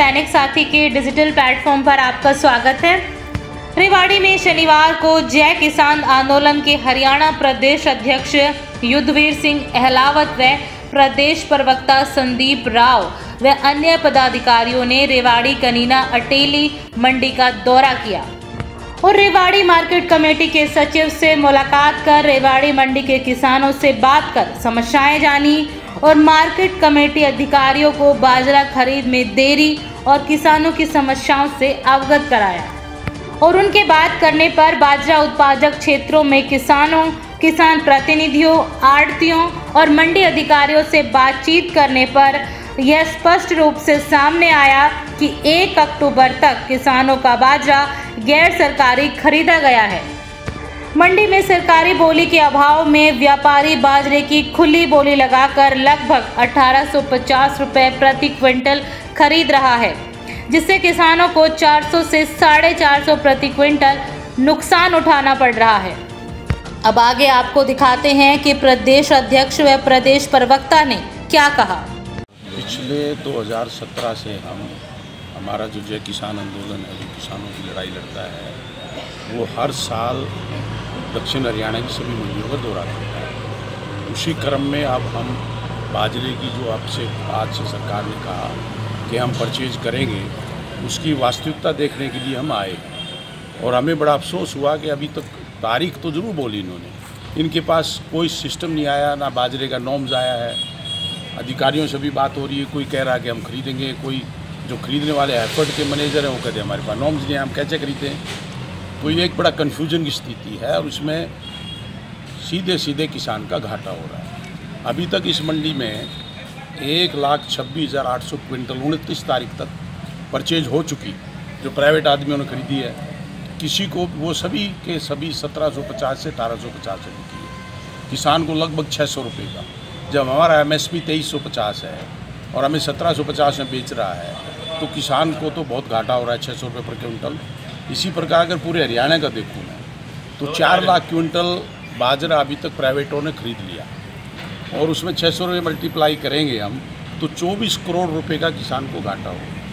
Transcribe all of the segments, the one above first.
दैनिक साथी के digital platform पर आपका स्वागत है। रेवाड़ी में शनिवार को जय किसान आंदोलन के हरियाणा प्रदेश अध्यक्ष युद्धवीर सिंह अहलावत व प्रदेश प्रवक्ता संदीप राव व अन्य पदाधिकारियों ने रेवाड़ी कनीना अटेली मंडी का दौरा किया और रेवाड़ी मार्केट कमेटी के सचिव से मुलाकात कर रेवाड़ी मंडी के किसानों से बात कर समस्याएं जानी और मार्केट कमेटी अधिकारियों को बाजरा खरीद में देरी और किसानों की समस्याओं से अवगत कराया और उनके बात करने पर बाजरा उत्पादक क्षेत्रों में किसान प्रतिनिधियों, आड़तियों और मंडी अधिकारियों से बातचीत करने पर यह स्पष्ट रूप से सामने आया कि 1 अक्टूबर तक किसानों का बाजरा गैर सरकारी खरीदा गया है। मंडी में सरकारी बोली के अभाव में व्यापारी बाजरे की खुली बोली लगाकर लगभग 1850 रुपये प्रति क्विंटल खरीद रहा है, जिससे किसानों को 400 से 450 प्रति क्विंटल नुकसान उठाना पड़ रहा है। अब आगे आपको दिखाते हैं कि प्रदेश अध्यक्ष व प्रदेश प्रवक्ता ने क्या कहा। पिछले 2017 से हमारा जो जय किसान आंदोलन है, जो किसानों की लड़ाई लड़ता है, वो हर साल दक्षिण हरियाणा की सभी मंडियों का दौरा करता है। उसी क्रम में अब हम बाजरे की जो आज से सरकार ने कहा कि हम परचेज करेंगे, उसकी वास्तविकता देखने के लिए हम आए और हमें बड़ा अफसोस हुआ कि अभी तक तारीख तो ज़रूर बोली इन्होंने, इनके पास कोई सिस्टम नहीं आया, ना बाजरे का नॉर्म्स आया है। अधिकारियों से भी बात हो रही है, कोई कह रहा है कि हम खरीदेंगे, कोई जो खरीदने वाले एफर्ट के मैनेजर हैं वो कहते हैं हमारे पास नॉर्म्स नहीं है, हम कैसे खरीदें। तो ये एक बड़ा कन्फ्यूजन की स्थिति है और उसमें सीधे किसान का घाटा हो रहा है। अभी तक इस मंडी में 1,26,800 क्विंटल 29 तारीख तक परचेज हो चुकी, जो प्राइवेट आदमियों ने खरीदी है। किसी को वो सभी के सभी 1750 से 1850 से बिकी है, किसान को लगभग 600 रुपये का। जब हमारा MSP 2350 है और हमें 1750 में बेच रहा है, तो किसान को तो बहुत घाटा हो रहा है, 600 रुपये पर क्विंटल। इसी प्रकार अगर पूरे हरियाणा का देखूँ मैं तो 4 लाख क्विंटल बाजरा अभी तक प्राइवेटों ने खरीद लिया और उसमें 600 रुपये मल्टीप्लाई करेंगे हम तो 24 करोड़ रुपए का किसान को घाटा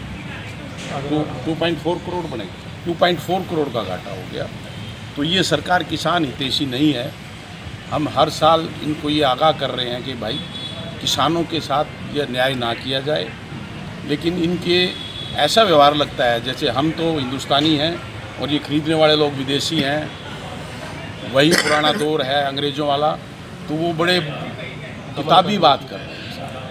होगा। तो 2.4 करोड़ बनेगा, 2.4 करोड़ का घाटा हो गया। तो ये सरकार किसान हितैषी नहीं है। हम हर साल इनको ये आगाह कर रहे हैं कि भाई किसानों के साथ यह न्याय ना किया जाए, लेकिन इनके ऐसा व्यवहार लगता है जैसे हम तो हिंदुस्तानी हैं और ये खरीदने वाले लोग विदेशी हैं, वही पुराना दौर है अंग्रेज़ों वाला। तो वो बड़े किताबी बात कर रहे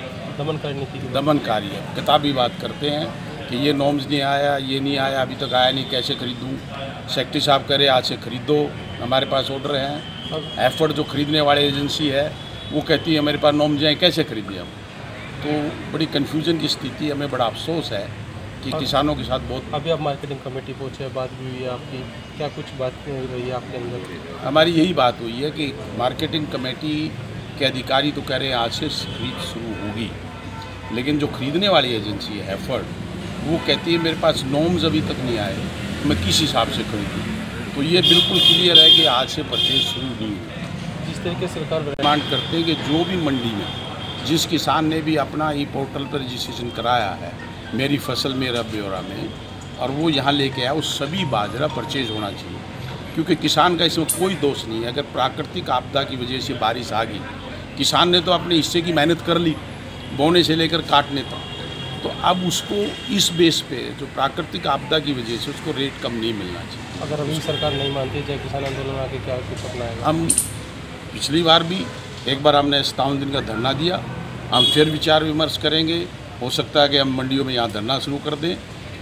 हैं, दमनकारी है, किताबी बात करते हैं कि ये नॉर्म्स नहीं आया, ये नहीं आया, अभी तक आया नहीं, कैसे खरीदूँ। सेक्रेटरी साहब कह रहे आज से खरीदो, हमारे पास ऑर्डर हैं। एफर्ट जो खरीदने वाले एजेंसी है वो कहती है हमारे पास नॉर्म्स हैं, कैसे खरीदें हम। तो बड़ी कन्फ्यूजन की स्थिति, हमें बड़ा अफसोस है कि किसानों के साथ बहुत। अभी आप मार्केटिंग कमेटी पहुँचे, बात भी हुई है आपकी, क्या कुछ बात रही है आपके अंदर? हमारी यही बात हुई है कि मार्केटिंग कमेटी के अधिकारी तो कह रहे हैं आज से खरीद शुरू होगी, लेकिन जो खरीदने वाली एजेंसी है एफर्ट, वो कहती है मेरे पास नॉर्म्स अभी तक नहीं आए, मैं किस हिसाब से खरीदूँ। तो ये बिल्कुल क्लियर है कि आज से परचेज शुरू नहीं हुई। जिस तरीके से सरकार डिमांड करते हैं कि जो भी मंडी में जिस किसान ने भी अपना ई पोर्टल पर रजिस्ट्रेशन कराया है मेरी फसल मेरा ब्यौरा में, और वो यहाँ लेके आया, उस सभी बाजरा परचेज होना चाहिए, क्योंकि किसान का इसमें कोई दोष नहीं है। अगर प्राकृतिक आपदा की वजह से बारिश आ गई, किसान ने तो अपने हिस्से की मेहनत कर ली, बोने से लेकर काटने तक, तो अब उसको इस बेस पे जो प्राकृतिक आपदा की वजह से उसको रेट कम नहीं मिलना चाहिए। अगर अभी सरकार नहीं मानती जय किसान आंदोलन आगे क्या कुछ अपनाएगा? हम पिछली बार भी एक बार हमने 57 दिन का धरना दिया, हम फिर विचार विमर्श करेंगे। हो सकता है कि हम मंडियों में यहाँ धरना शुरू कर दें,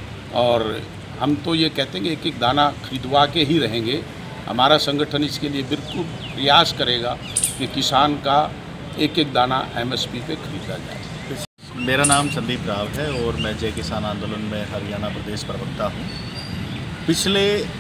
और हम तो ये कहते हैं कि एक एक दाना खरीदवा के ही रहेंगे। हमारा संगठन इसके लिए बिल्कुल प्रयास करेगा कि किसान का एक एक दाना MSP पे खरीदा जाए। मेरा नाम संदीप राव है और मैं जय किसान आंदोलन में हरियाणा प्रदेश प्रवक्ता हूँ। पिछले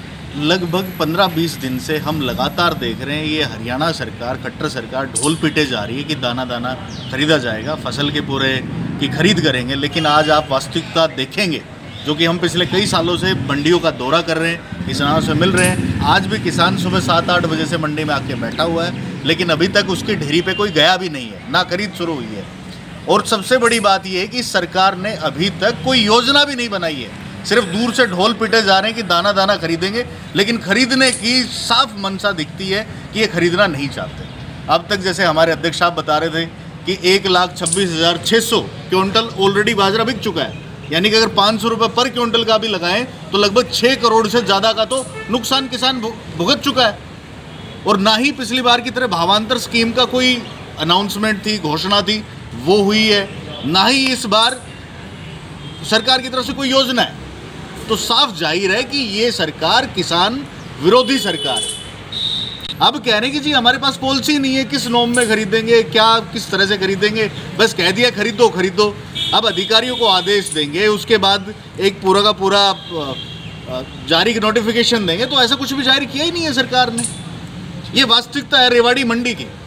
लगभग 15-20 दिन से हम लगातार देख रहे हैं ये हरियाणा सरकार, खट्टर सरकार ढोल पीटे जा रही है कि दाना दाना खरीदा जाएगा, फसल के पूरे की खरीद करेंगे। लेकिन आज आप वास्तविकता देखेंगे, जो कि हम पिछले कई सालों से मंडियों का दौरा कर रहे हैं, किसानों से मिल रहे हैं। आज भी किसान सुबह 7-8 बजे से मंडी में आके बैठा हुआ है, लेकिन अभी तक उसकी ढेरी पे कोई गया भी नहीं है, ना खरीद शुरू हुई है। और सबसे बड़ी बात यह है कि सरकार ने अभी तक कोई योजना भी नहीं बनाई है। सिर्फ दूर से ढोल पीटे जा रहे हैं कि दाना दाना खरीदेंगे, लेकिन खरीदने की साफ मंशा दिखती है कि ये खरीदना नहीं चाहते। अब तक जैसे हमारे अध्यक्ष साहब बता रहे थे कि 1,26,600 क्विंटल ऑलरेडी बाजरा बिक चुका है, यानी कि अगर 500 रुपये पर क्विंटल का भी लगाएं तो लगभग 6 करोड़ से ज़्यादा का तो नुकसान किसान भुगत चुका है। और ना ही पिछली बार की तरह भावांतर स्कीम का कोई अनाउंसमेंट थी, घोषणा थी, वो हुई है, ना ही इस बार सरकार की तरफ से कोई योजना है। तो साफ जाहिर है कि ये सरकार किसान विरोधी सरकार है। अब कह रहे हैं कि जी हमारे पास पॉलिसी नहीं है, किस नॉर्म में खरीदेंगे, क्या किस तरह से खरीदेंगे, बस कह दिया खरीदो खरीदो। अब अधिकारियों को आदेश देंगे, उसके बाद एक पूरा का पूरा जारी नोटिफिकेशन देंगे, तो ऐसा कुछ भी जारी किया ही नहीं है सरकार ने। ये वास्तविकता है रेवाड़ी मंडी की।